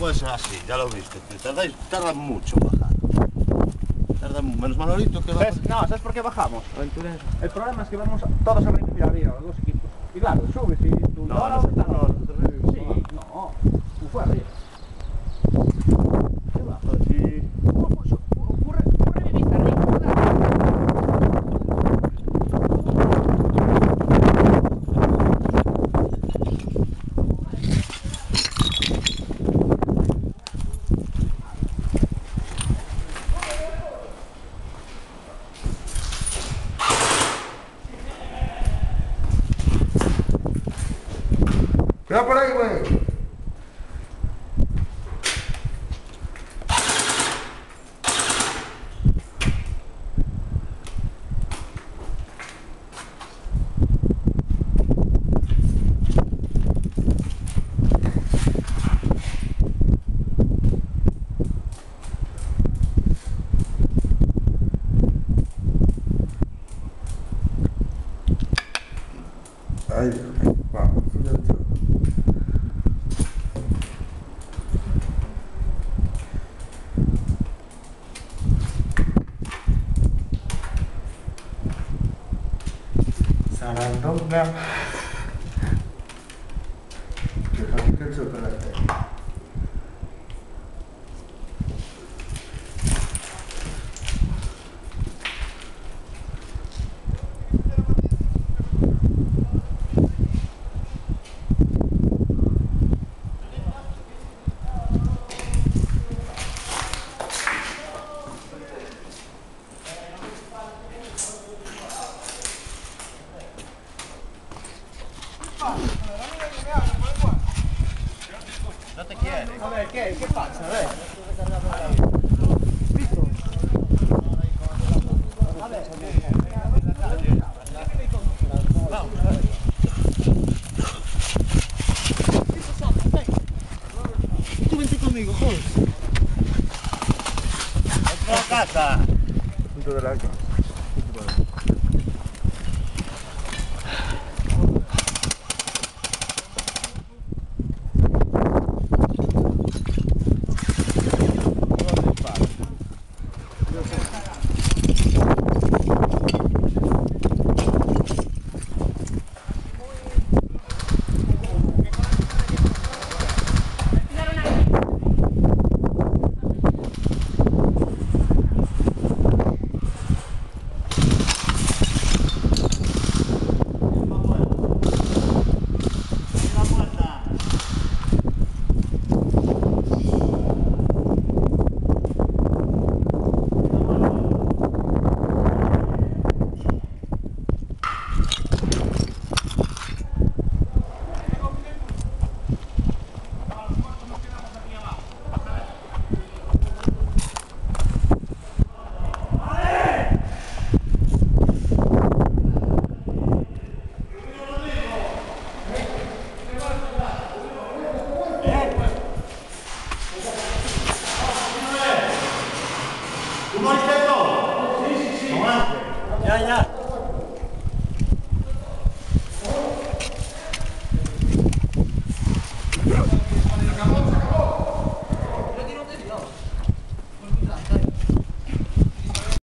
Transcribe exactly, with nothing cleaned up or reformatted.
puede ser así, ya lo viste. Tardáis, tardan mucho en bajar. Tardan menos Manolito que va. ¿Sabes? No, ¿sabes por qué bajamos? Aventureros. El problema es que vamos todos a revivir arriba, los dos equipos. Y claro, subes y tú... No, no, no, no, no, sí, no, tú fue arriba. ¿Qué va? sí. Ocurre, ocurre vivir arriba, Cuidado por ahí, güey. Ahí, vamos, dentro. Sarandonga. Que fatica el chocolate. No te quiere. A ver, ¿qué? ¿Qué pasa? A ver. A ver. Tú vente conmigo, joder. ¡Entra a la casa! Punto de la casa. Ya, ya.